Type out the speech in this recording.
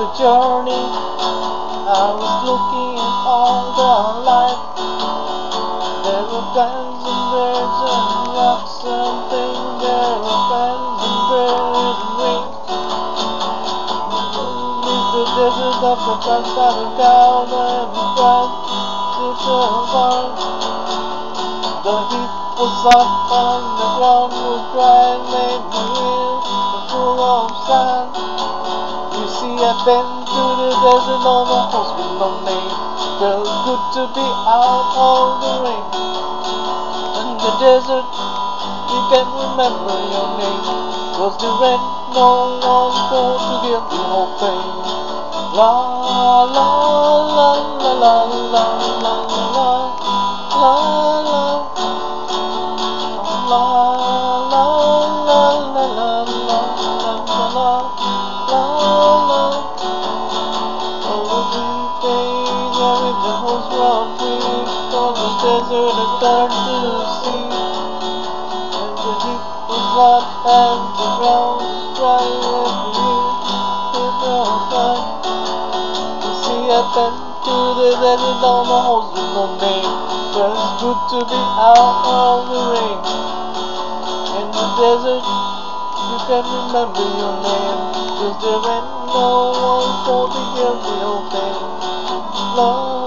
journey. I was looking at all the life. There were fans and birds and rocks and things. There were fans and birds and rings. Beneath the desert of the transparent cloud and bright little farm. The heat was up and the ground was dry and made me ill and full of sand. You see, I've been to the desert on a horse with no name. Felt good to be out of the rain. In the desert, you can remember your name. Was there ain't no one for to give you no pain. La la la la la la la la la la. La la la la la la la la la la. Oh, the days are in the horse round free, on the desert and start to see. And the heat was hot and the ground was dry and you in the sun. You see, I've been to the desert on a horse with no name. But it's good to be out of the rain. In the desert, you can remember your name. 'Cause there ain't no one for to give the old thing. Love.